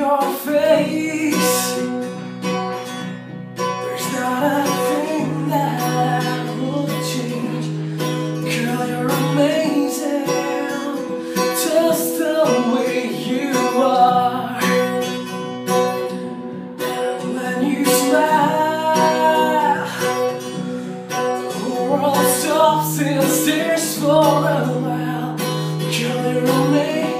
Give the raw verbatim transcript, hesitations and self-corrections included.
your face. There's not a thing that will change. Girl, you're amazing, just the way you are. And when you smile, the world stops and stares for a while. Girl, you're amazing.